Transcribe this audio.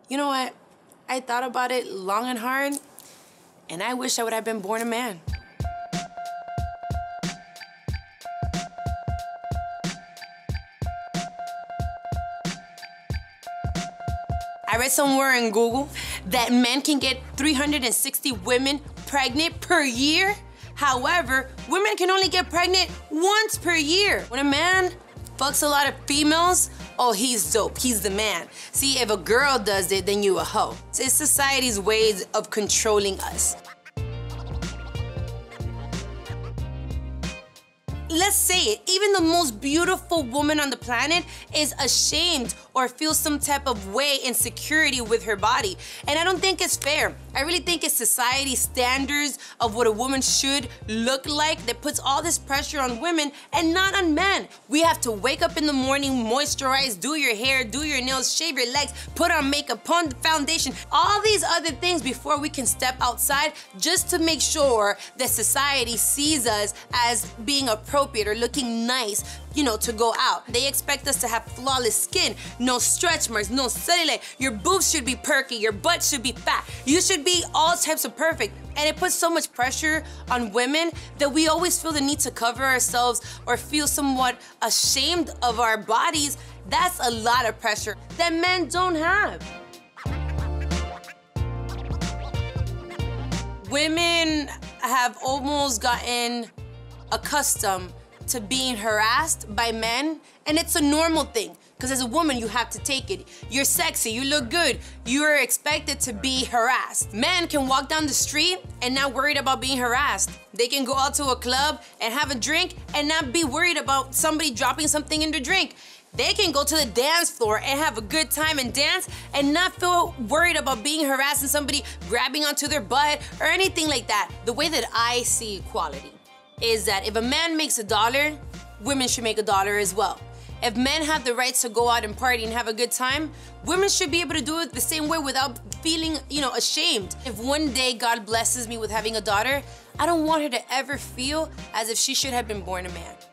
You know what? I thought about it long and hard, and I wish I would have been born a man. I read somewhere in Google that men can get 360 women pregnant per year. However, women can only get pregnant once per year. When a man fucks a lot of females, oh, he's dope, he's the man. See, if a girl does it, then you a hoe. It's society's ways of controlling us. Let's say it, even the most beautiful woman on the planet is ashamed or feels some type of way, insecurity with her body. And I don't think it's fair. I really think it's society's standards of what a woman should look like that puts all this pressure on women and not on men. We have to wake up in the morning, moisturize, do your hair, do your nails, shave your legs, put on makeup, put on foundation, all these other things before we can step outside just to make sure that society sees us as being appropriate or looking nice, you know, to go out. They expect us to have flawless skin, no stretch marks, no cellulite. Your boobs should be perky, your butt should be fat. You should be all types of perfect. And it puts so much pressure on women that we always feel the need to cover ourselves or feel somewhat ashamed of our bodies. That's a lot of pressure that men don't have. Women have almost gotten accustomed to being harassed by men, and it's a normal thing, because as a woman, you have to take it. You're sexy, you look good, you're expected to be harassed. Men can walk down the street and not worried about being harassed. They can go out to a club and have a drink and not be worried about somebody dropping something in their drink. They can go to the dance floor and have a good time and dance and not feel worried about being harassed and somebody grabbing onto their butt or anything like that. The way that I see equality is that if a man makes $1, women should make $1 as well. If men have the right to go out and party and have a good time, women should be able to do it the same way without feeling, ashamed. If one day God blesses me with having a daughter, I don't want her to ever feel as if she should have been born a man.